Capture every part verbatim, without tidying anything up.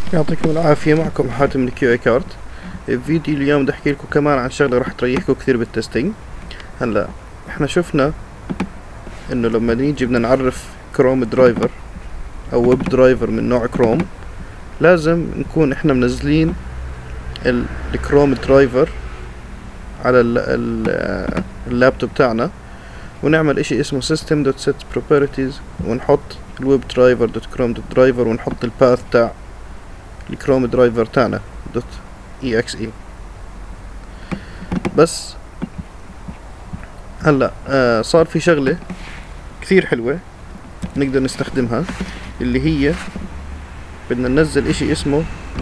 يعطيكم العافية. معكم حاتم من كيو اي كارت. الفيديو اليوم بدي احكي لكم كمان عن شغلة راح تريحكم كثير بالتستنج. هلا احنا شفنا انه لما نيجي بدنا نعرف كروم درايفر او ويب درايفر من نوع كروم، لازم نكون احنا منزلين الكروم درايفر على ال ال اللابتوب تاعنا، ونعمل اشي اسمه system.set properties، ونحط الويب درايفر دوت كروم دوت درايفر، ونحط الباث تاع الكروم درايفر تاعنا دوت اي اكس اي. بس هلا آه صار في شغلة كثير حلوة نقدر نستخدمها، اللي هي بدنا ننزل اشي اسمه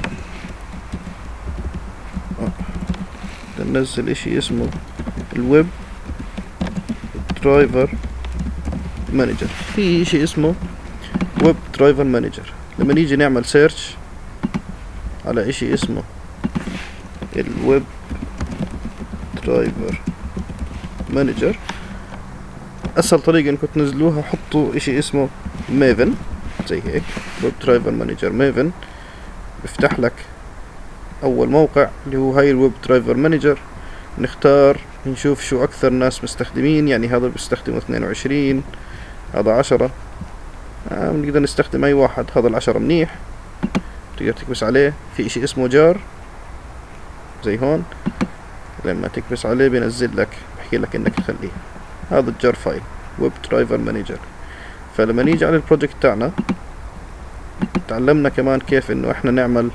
آه. بدنا ننزل اشي اسمه الويب درايفر مانجر. في اشي اسمه ويب درايفر مانجر. لما نيجي نعمل سيرش على اشي اسمه الويب درايفر مانجر، اسهل طريقة انكم تنزلوها حطوا اشي اسمه ميفن زي هيك، ويب درايفر مانجر ميفن. بفتح لك اول موقع اللي هو هاي الويب درايفر مانجر. نختار نشوف شو اكثر ناس مستخدمين، يعني هذا بيستخدموا اثنين وعشرين، هذا عشرة. آه بنقدر نستخدم اي واحد. هذا العشرة منيح، تقدر تكبس عليه. في اشي اسمه جار زي هون، لما تكبس عليه بينزل لك، بحكي لك انك تخليه. هذا الجار فايل ويب درايفر مانجر. فلما نيجي على البروجكت تاعنا، تعلمنا كمان كيف انه احنا نعمل،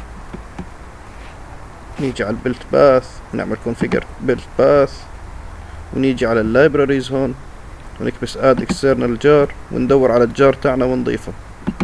نيجي على البيلت باث ونعمل كونفيجر بيلت باث، ونيجي على اللايبراريز هون ونكبس اد اكسترنال جار، وندور على الجار تاعنا ونضيفه.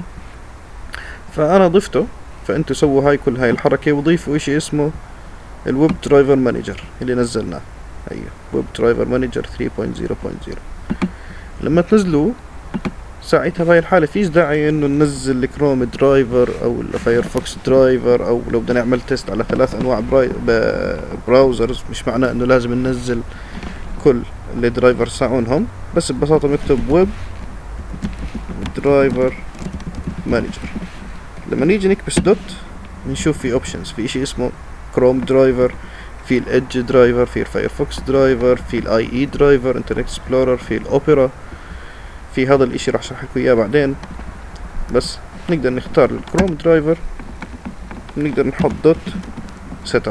فانا ضفته، فانتوا سووا هاي كل هاي الحركة وضيفوا اشي اسمه الويب درايفر مانجر اللي نزلناه. ايوه، ويب درايفر مانجر ثلاثة نقطة صفر نقطة صفر. لما تنزلوه ساعتها بهاي الحالة فيش داعي انه ننزل الكروم درايفر او الفايرفوكس درايفر، او لو بدنا نعمل تيست على ثلاث انواع براوزرز، مش معناه انه لازم ننزل كل الدرايفر تاعونهم. بس ببساطة بنكتب ويب درايفر مانجر. لما نيجي نكبس دوت نشوف في اوبشنز، في اشي اسمه كروم درايفر، في الادج درايفر، في الفايرفوكس درايفر، في الاي اي درايفر، انترنت اكسبلورر، في الاوبرا، في هذا الاشي راح اشرح لكم اياه بعدين. بس نقدر نختار الكروم درايفر، نقدر نحط دوت سيت اب.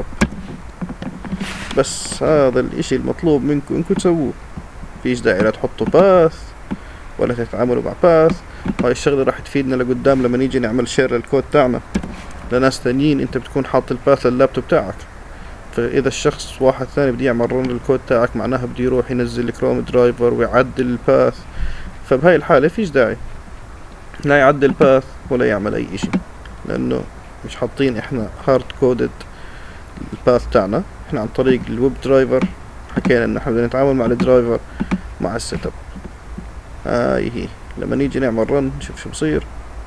بس هذا الاشي المطلوب منكم انكم تسووه. فيش داعي لا تحطوا باث ولا تتعاملوا مع باث. هاي الشغلة راح تفيدنا لقدام لما نيجي نعمل شير الكود تاعنا لناس ثانيين. انت بتكون حاط الباث لللابتوب تاعك، فاذا الشخص واحد ثاني بده يعمل رن الكود تاعك، معناها بده يروح ينزل الكروم درايفر ويعدل الباث. فبهاي الحالة فيش داعي لا يعدل الباث ولا يعمل اي اشي، لانه مش حاطين احنا هارد كودد الباث تاعنا. احنا عن طريق الويب درايفر حكينا ان احنا بدنا نتعامل مع الدرايفر مع السيت اب. هاي هي لما نيجي نعمل رن نشوف شو بصير.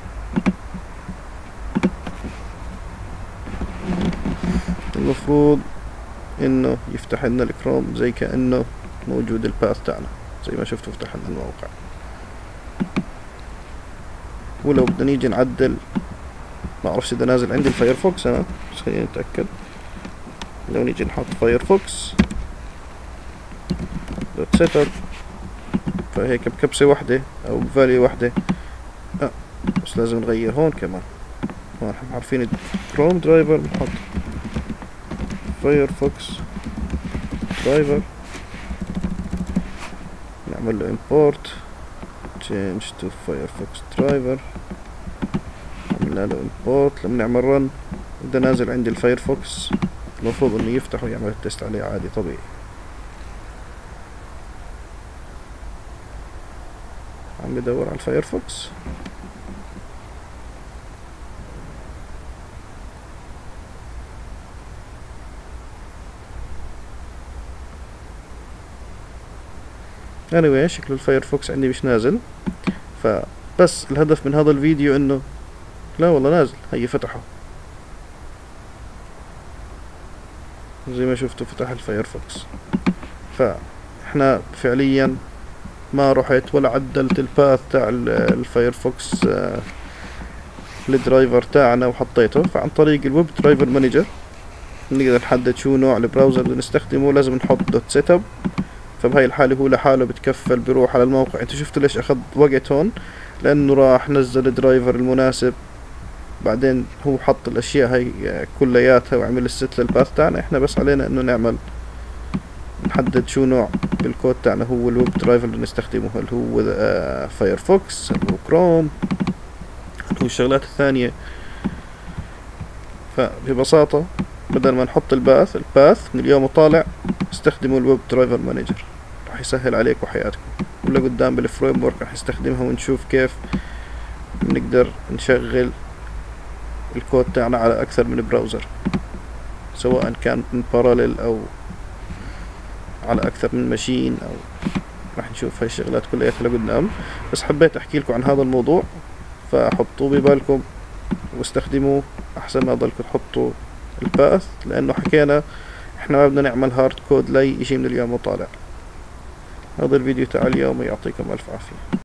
المفروض انه يفتح لنا الكروم زي كأنه موجود الباث تاعنا، زي ما شفتوا فتح لنا الموقع. ولو بدنا نيجي نعدل، ما اعرفش اذا نازل عندي الفايرفوكس انا، بس خلينا نتأكد. لو نيجي نحط فايرفوكس دوت سيت اب، فهيك بكبسة واحدة او بفاليو واحدة. اه بس لازم نغير هون كمان. هون احنا عارفين الكروم درايفر، بنحط فايرفوكس درايفر، نعمل له import change to firefox driver، عملنا له import. لما نعمل run إذا نازل عندي الفايرفوكس المفروض انه يفتح ويعمل التست عليه عادي طبيعي. عم بدور على الفايرفوكس. anyway شكل الفايرفوكس عندي مش نازل. فبس الهدف من هذا الفيديو انه لا والله نازل، هي فتحه زي ما شفتوا فتح الفايرفوكس. فاحنا فعليا ما رحت ولا عدلت الباث تاع الفايرفوكس الدرايفر تاعنا وحطيته. فعن طريق الويب درايفر مانجر نقدر نحدد شو نوع البراوزر اللي نستخدمه. لازم نحط دوت سيت اب، فبهاي الحالة هو لحاله بتكفل بيروح على الموقع. انتوا شفتوا ليش اخذ وقت هون؟ لانه راح نزل الدرايفر المناسب، بعدين هو حط الاشياء هاي كلياتها وعمل الست للباث تاعنا. احنا بس علينا انه نعمل نحدد شو نوع الكود تاعنا هو الويب درايفر اللي نستخدمه، هل هو فايرفوكس، هل هو كروم، هل هو الشغلات الثانية. فببساطة بدل ما نحط الباث الباث من اليوم وطالع استخدموا الويب درايفر مانجر، راح يسهل عليكم حياتكم. ولا قدام بالفريم ورك راح نستخدمها ونشوف كيف نقدر نشغل الكود تاعنا على اكثر من براوزر، سواء كان من باراليل او على اكثر من ماشين، او راح نشوف هاي الشغلات كلياتها لقدام. بس حبيت احكي لكم عن هذا الموضوع، فحطوه ببالكم واستخدموه احسن ما ضلكم تحطوا الباث، لانه حكينا احنا ما بدنا نعمل هارد كود لاي اشي من اليوم وطالع. هذا الفيديو تاع اليوم، يعطيكم الف عافية.